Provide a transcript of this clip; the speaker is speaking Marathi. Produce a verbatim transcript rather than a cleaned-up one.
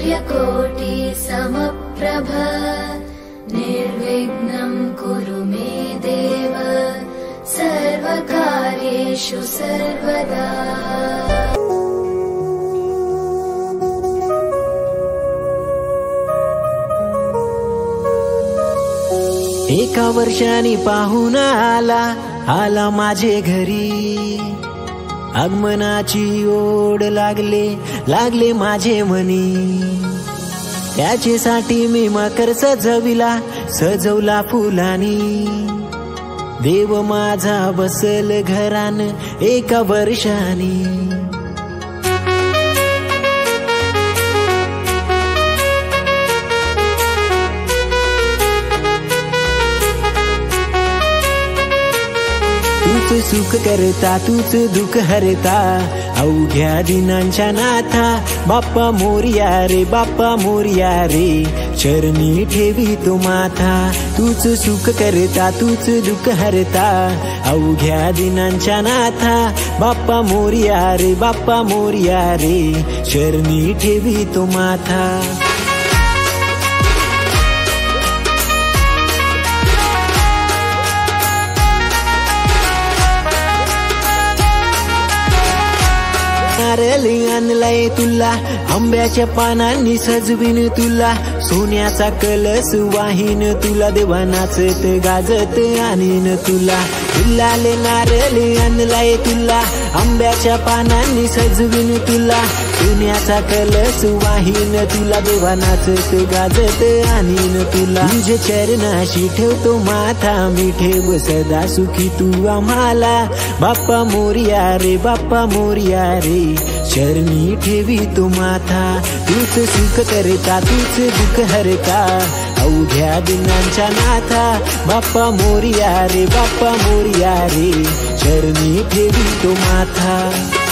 सूर्यकोटि समप्रभ निर्विघ्नं कुरु मे देव सर्वकार्येषु सर्वदा। एका वर्षाने पाहुणा आला आला माझे घरी, आगमनाची ओढ लागले लागले माझे मनी। त्याच्यासाठी मी मकर सजविला सजवला फुलानी, देव माझा बसल घरान एका वर्षानी। तूच सुख करता तूच दुःख हरता अवघ्या दिनांच्या नाथा। बाप्पा मोरया रे बाप्पा मोरया रे चरणी ठेवी तो माथा। तूच सुख करता तूच दुःख हरता अवघ्या दिनांच्या नाथा। बाप्पा मोरया रे बाप्पा मोरया रे चरणी ठेवी तो माथा। नारळ आणलाय तुला आंब्याच्या पानांनी सजवीन तुला, सोन्याचा कलस वाहीन तुला, देवा नाचत गाजत आणीन तुला। फुलाले नारळ आणलाय तुला आंब्याच्या पानांनी सजवीन तुला, सोन्याचा कलस वाहीन तुला, देवा नाचत गाजत आणीन तुला। तुझे चरणाशी ठेवतो माथा मी ठेव सदा सुखी तू आम्हाला। बाप्पा मोरया रे बाप्पा मोरया रे चरणी ठेवी तो माथा। तूच सुख करता तूच दुःख हरता अवघ्या दिनांच्या नाथा। बाप्पा मोरया रे बाप्पा मोरया रे चरणी ठेवी तो माथा।